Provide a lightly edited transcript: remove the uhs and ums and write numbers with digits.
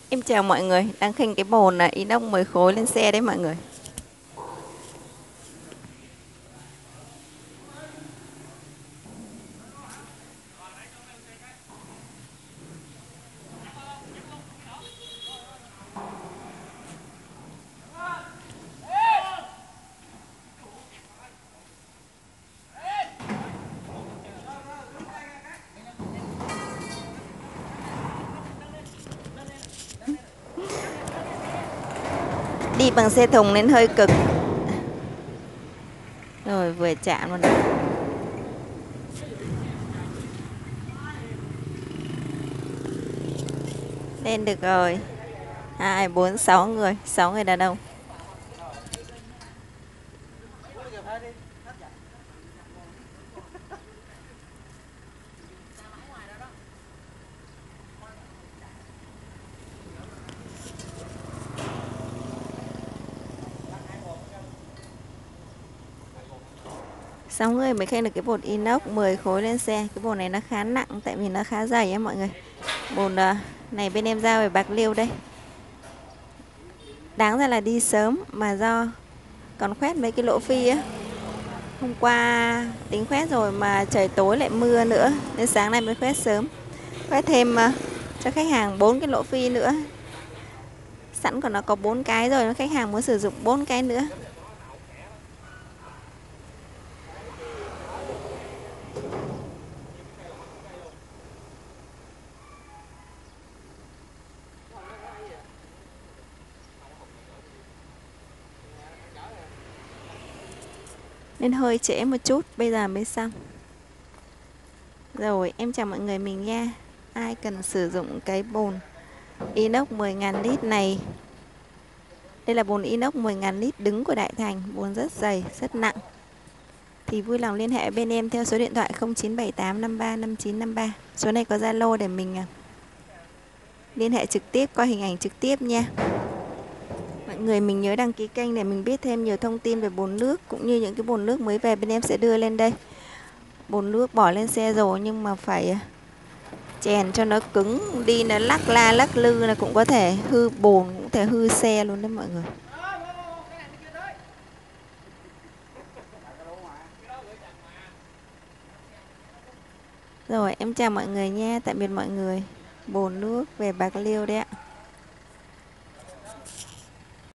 Em chào mọi người, đang khênh cái bồn là inox 10 khối lên xe đấy mọi người. Đi bằng xe thùng nên hơi cực. Rồi vừa chạm luôn. Lên được rồi. 2, 4, 6 người, 6 người đàn ông. Sáu người mới khênh được cái bồn inox 10 khối lên xe. Cái bồn này nó khá nặng tại vì nó khá dày á mọi người. Bồn này bên em giao về Bạc Liêu đây. Đáng ra là đi sớm mà do còn khoét mấy cái lỗ phi á. Hôm qua tính khoét rồi mà trời tối lại mưa nữa nên sáng nay mới khoét sớm. Khoét thêm cho khách hàng 4 cái lỗ phi nữa. Sẵn còn nó có 4 cái rồi, khách hàng muốn sử dụng 4 cái nữa. Nên hơi trễ một chút, bây giờ mới xong. Rồi, em chào mọi người mình nha. Ai cần sử dụng cái bồn inox 10.000 lít này. Đây là bồn inox 10.000 lít đứng của Đại Thành, bồn rất dày, rất nặng. Thì vui lòng liên hệ bên em theo số điện thoại 0978 53 5953. Số này có Zalo để mình liên hệ trực tiếp, qua hình ảnh trực tiếp nha. Mọi người mình nhớ đăng ký kênh để mình biết thêm nhiều thông tin về bồn nước cũng như những cái bồn nước mới về bên em sẽ đưa lên đây. Bồn nước bỏ lên xe rồi nhưng mà phải chèn cho nó cứng, đi nó lắc la lắc lư là cũng có thể hư bồn, cũng có thể hư xe luôn đấy mọi người. Rồi em chào mọi người nha, tạm biệt mọi người. Bồn nước về Bạc Liêu đấy ạ.